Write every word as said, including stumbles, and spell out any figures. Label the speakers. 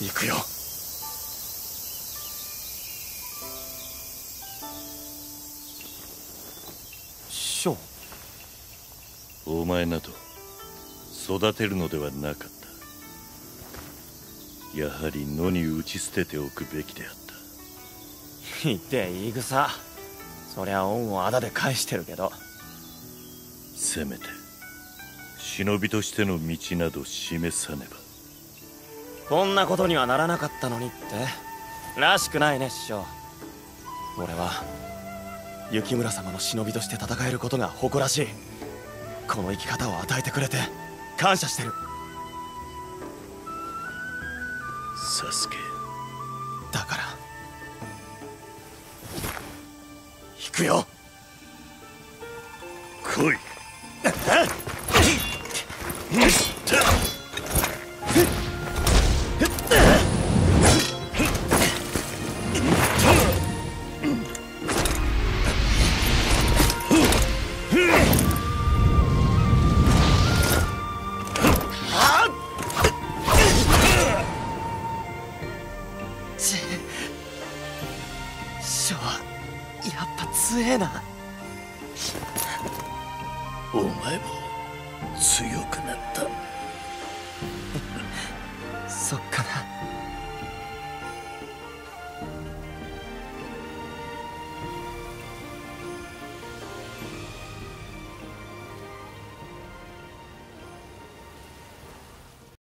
Speaker 1: 行くよ。師匠、
Speaker 2: お前など育てるのではなかった。やはり野に打ち捨てておくべきであった。
Speaker 1: 言って言い草。そりゃ恩をあだで返してるけど、
Speaker 2: せめて忍びとしての道など示さねば。
Speaker 1: こんなことにはならなかったのにってらしくないね師匠。俺は雪村様の忍びとして戦えることが誇らしい。この生き方を与えてくれて感謝してる。
Speaker 2: サスケ、
Speaker 1: だから行くよ。
Speaker 2: 来い。
Speaker 1: 師匠はやっぱ強えな。
Speaker 2: お前も強くなった。